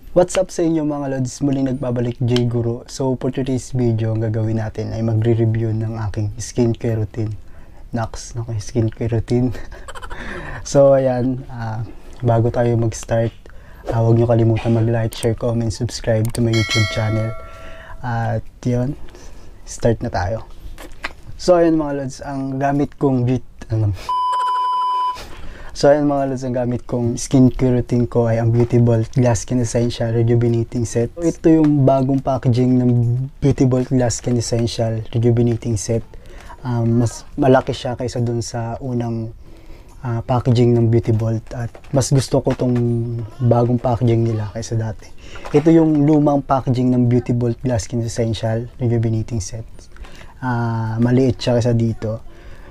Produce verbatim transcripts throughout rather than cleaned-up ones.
What's up sa inyo mga lods? Muling nagbabalik J Guru. So for today's video, ang gagawin natin ay magre-review ng aking skincare routine. Naks, naku, skincare routine. So ayan, uh, bago tayo mag-start, uh, huwag nyo kalimutan mag-like, share, comment, subscribe to my YouTube channel. At uh, yun, start na tayo. So ayan mga lods, ang gamit kong beauty... Ano, So ayan mga lods, ang gamit kong skincare routine ko ay ang Beauty Vault Glass Skin Essential Rejuvenating Set. So, ito yung bagong packaging ng Beauty Vault Glass Skin Essential Rejuvenating Set. Um, mas malaki siya kaysa dun sa unang uh, packaging ng Beauty Vault at mas gusto ko tong bagong packaging nila kaysa dati. Ito yung lumang packaging ng Beauty Vault Glass Skin Essential Rejuvenating Set. Uh, maliit siya kaysa dito.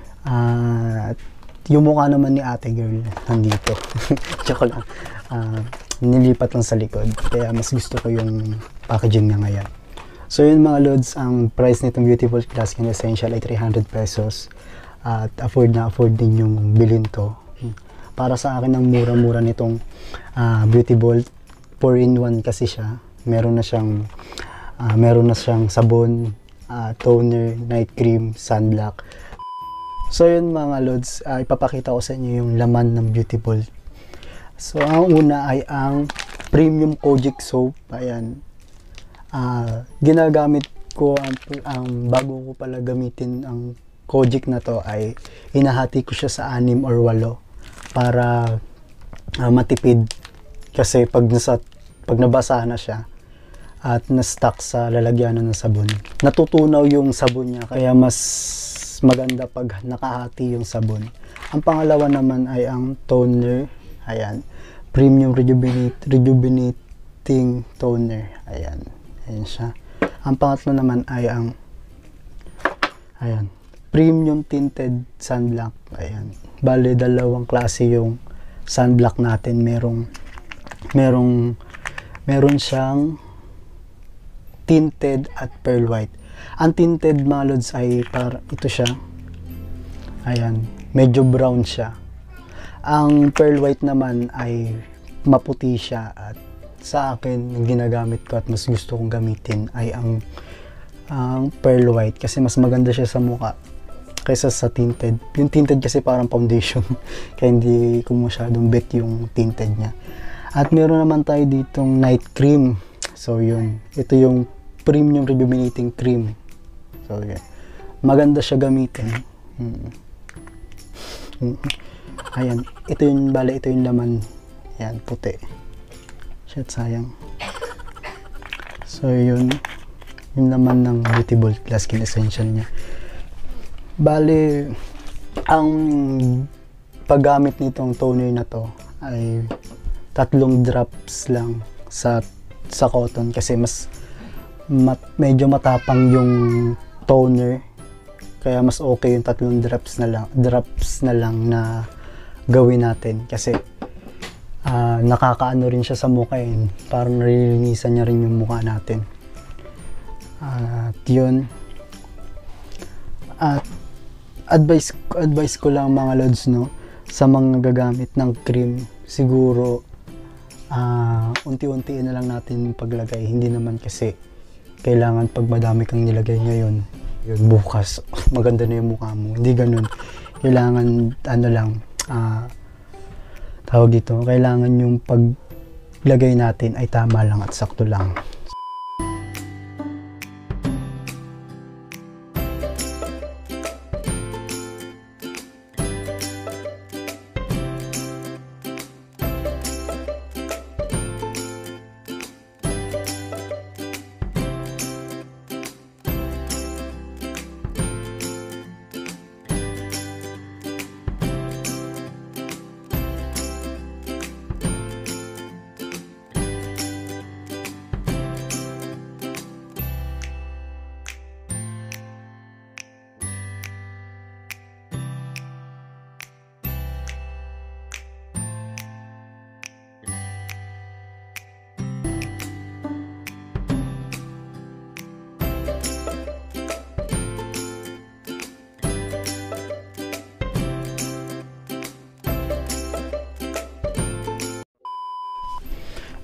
Uh, Yung mukha naman ni ate girl nandito. Tsaka lang, uh, nilipat lang sa likod. Kaya mas gusto ko yung packaging niya ngayon. So yun mga lods, ang price nitong Beauty Vault Glass Skin Essential ay three hundred pesos. At afford na afford din yung bilhin to. Para sa akin, ang mura-mura nitong uh, Beauty Vault. four in one kasi siya. Meron na siyang, uh, meron na siyang sabon, uh, toner, night cream, sunblock. So yun mga lods, uh, ipapakita ko sa inyo yung laman ng Beauty Vault. So ang una ay ang Premium Kojic Soap. Ayan. Uh, ginagamit ko, ang, ang bago ko pala gamitin ang Kojic na to ay inahati ko siya sa anim or walo para uh, matipid. Kasi pag, nasa, pag nabasa na siya at na-stuck sa lalagyanan ng sabon, natutunaw yung sabon niya, kaya mas maganda pag nakahati yung sabon. Ang pangalawa naman ay ang toner. Ayan. Premium Rejuvenate, Rejuvenating Toner. Ayan. Ayan siya. Ang pangatlo naman ay ang ayan. Premium Tinted Sunblock. Ayan. Bale, dalawang klase yung sunblock natin. Merong merong meron siyang tinted at pearl white. Ang tinted mga lods ay par, ito siya. Ayan, medyo brown siya. Ang pearl white naman ay maputi siya at sa akin, ang ginagamit ko at mas gusto kong gamitin ay ang, ang pearl white kasi mas maganda siya sa mukha kaysa sa tinted. Yung tinted kasi parang foundation kaya hindi ko masyadong bet yung tinted niya. At meron naman tayo ditong night cream. So yun, ito yung Premium Rejuvenating Cream. So, yeah. Maganda siya gamitin. Hmm. Hmm. Ayan. Ito yung, bale, ito yung laman. Ayan, puti. Shit, sayang. So, yun. Yung laman ng Beauty Vault Glass Skin Essential niya. Bale, ang paggamit nitong toner na to ay tatlong drops lang sa sa cotton kasi mas mat, medyo matapang yung toner, kaya mas okay yung tatlong drops na lang drops na lang na gawin natin kasi uh, nakakaano rin siya sa mukha eh. Parang nalilinisan niya rin yung mukha natin. Uh, at yun, at advice advice ko lang mga lods, no, sa mga gagamit ng cream, siguro uh, unti-untiin na lang natin paglagay. Hindi naman kasi kailangan pag madami kang nilagay ngayon, yun, bukas maganda na yung mukha mo. Hindi ganun. Kailangan ano lang, uh, tawag dito, kailangan yung paglagay natin ay tama lang at sakto lang.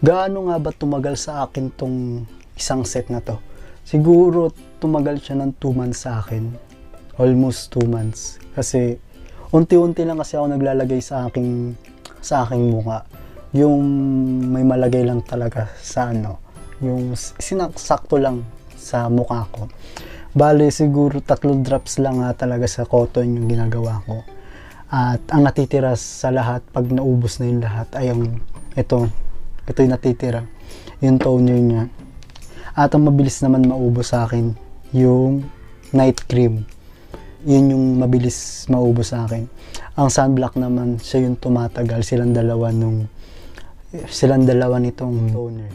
gaano nga ba tumagal sa akin tong isang set na to? Siguro tumagal siya ng two months sa akin. Almost two months. Kasi unti-unti lang kasi ako naglalagay sa aking sa aking mukha. Yung may malagay lang talaga sa ano, yung sinakto lang sa mukha ko. Bale siguro tatlong drops lang nga talaga sa cotton yung ginagawa ko. At ang natitira sa lahat pag naubos na yung lahat ay yung ito, ito yung natitira, yung toner niya. At ang mabilis naman maubos sa akin yung night cream. Yun yung mabilis maubos sa akin. Ang sunblock naman, siya yung tumatagal. Silang dalawa nung silang dalawa nitong toner.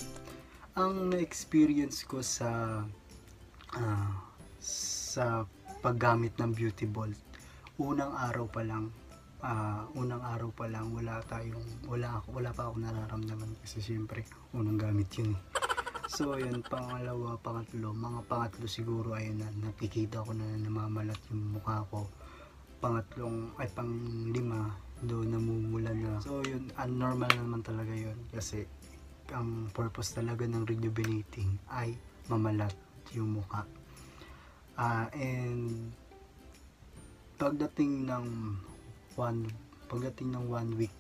Ang na-experience ko sa uh, sa paggamit ng Beauty Bolt, unang araw pa lang, uh, unang araw pa lang wala tayong wala wala pa ako nararamdaman kasi syempre unang gamit yun eh. So yun, pangalawa, pangatlo, mga pangatlo siguro ay na nakikita ko na namamalat yung mukha ko. Pangatlong ay pang lima, doon namumula na. So yun, unnormal naman talaga yun kasi ang purpose talaga ng rejuvenating ay mamalat yung mukha. Uh, and pagdating ng one pagdating ng one week,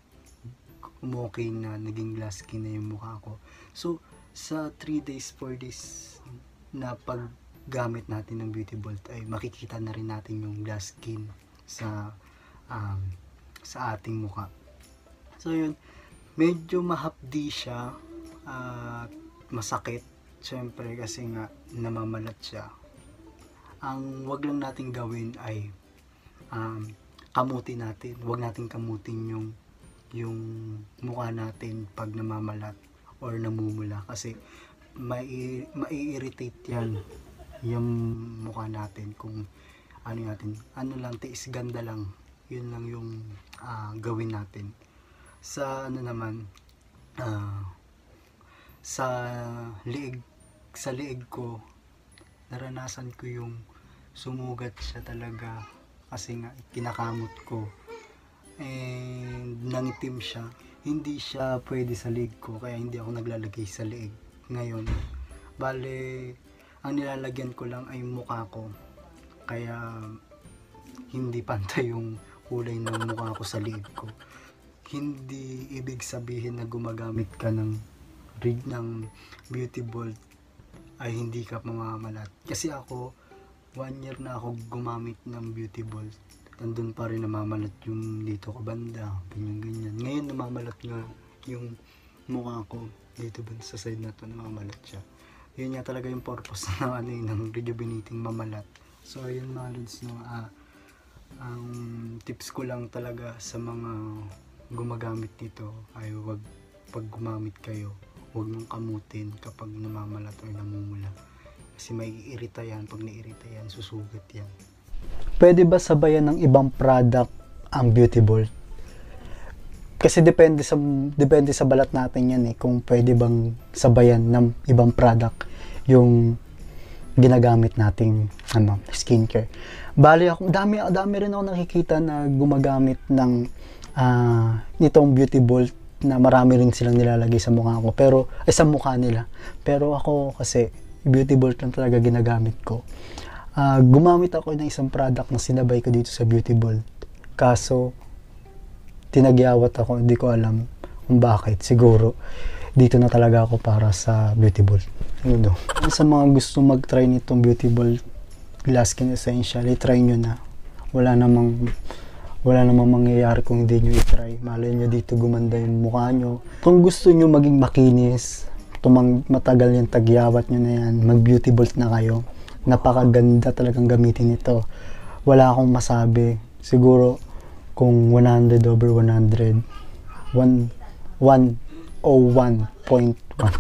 umokay na, naging glass skin na yung mukha ko. So sa three days, four days na paggamit natin ng Beauty Bolt ay makikita na rin natin yung glass skin sa um, sa ating mukha. So yun, medyo mahapdi siya at uh, masakit syempre kasi nga namamalat siya. Ang wag lang natin gawin ay um, kamutin natin, wag natin kamutin yung yung mukha natin pag namamalat or namumula kasi mai mai-irritate yan yung mukha natin kung ano natin, ano lang, tiis ganda lang, yun lang yung uh, gawin natin. Sa ano naman, uh, sa liig, sa liig ko, naranasan ko yung sumugat siya talaga kasi nga kinakamot ko and nangitim siya. Hindi siya pwede sa liig ko kaya hindi ako naglalagay sa liig ngayon. Bale, ang nilalagyan ko lang ay mukha ko kaya hindi pantay yung kulay ng mukha ko sa liig ko. Hindi ibig sabihin na gumagamit ka ng rig ng Beauty Bolt ay hindi ka mamamalat. Kasi ako, one year na ako gumamit ng Beauty Bolt. Nandun pa rin namamalat yung dito ko banda, ganyan ganyan. Ngayon namamalat nga yung mukha ko dito ba sa side na to, namamalat siya. Yun nga talaga yung purpose ng ano yun, ng rejuvenating mamalat. So ayun mga lods, no, ah, ang tips ko lang talaga sa mga gumagamit nito ay wag, pag gumamit kayo, huwag mong kamutin kapag namamalat o namumula. Kasi may irita yan, pag nairita yan, susugat yan. Pwede ba sabayan ng ibang product ang Beauty Bolt? Kasi depende sa depende sa balat natin yan eh, kung pwede bang sabayan ng ibang product yung ginagamit nating ano, skincare. Bali ako, dami dami rin ako nakikita na gumagamit ng uh, nitong Beauty Bolt na marami rin silang nilalagay sa mukha ko, pero ay sa mukha nila. Pero ako kasi Beauty Bolt lang talaga ginagamit ko. Uh, gumamit ako ng isang product na sinabay ko dito sa Beauty Bolt. Kaso tinagyawat ako, hindi ko alam kung bakit. Siguro dito na talaga ako para sa Beauty Bolt. Ano do? Sa mga gusto mag-try nitong Beauty Bolt Glass Skin Essential, i-try nyo na. Wala namang wala namang mangyayari kung hindi nyo i-try. Malay nyo dito gumanda yung mukha nyo. Kung gusto nyo maging makinis, tumang matagal yung tagyawat nyo na yan, mag Beauty Bolt na kayo. Napakaganda talagang gamitin ito. Wala akong masabi. Siguro kung one hundred over one hundred, one oh one point one.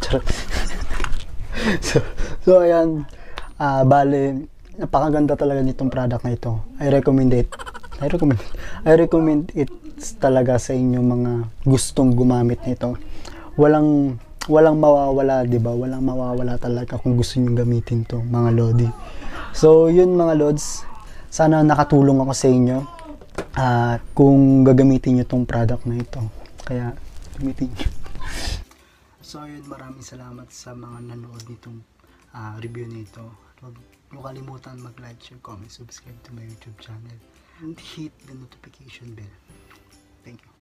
so, so ayan, uh, bale, napakaganda talaga nitong product na ito. I recommend it. I recommend, I recommend it talaga sa inyong mga gustong gumamit nito. Walang walang mawawala, 'di ba? Walang mawawala talaga kung gusto niyo gamitin 'to, mga lodi. So, yun mga lods, sana nakatulong ako sa inyo at uh, kung gagamitin niyo 'tong product na ito. Kaya gamitin niyo. So ayun, maraming salamat sa mga nanood nitong uh, review nito. Huwag niyo kalimutan mag-like, share, comment, subscribe to my YouTube channel and hit the notification bell. Thank you.